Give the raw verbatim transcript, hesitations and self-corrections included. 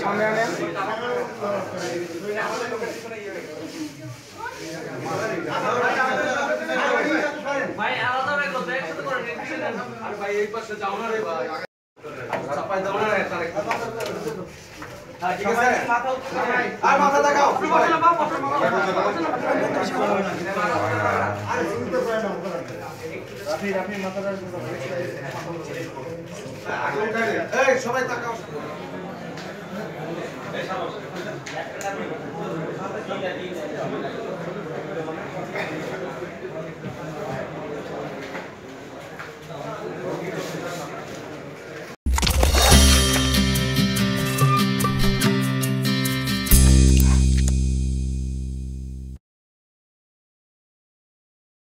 সামনে আনেন ভাই আলাদা ভাই কত একসাথে করে নিচ্ছেন আর ভাই এই পাশে যাও না রে ভাই চাপাই দাও না তার হ্যাঁ ঠিক আছে মাথা আর মাথা দেখাও বসে না বাপ বসে না আরে শুনতে পারে না রাফি রাফি মাথাটা এই সবাই তাকাও এই সামনে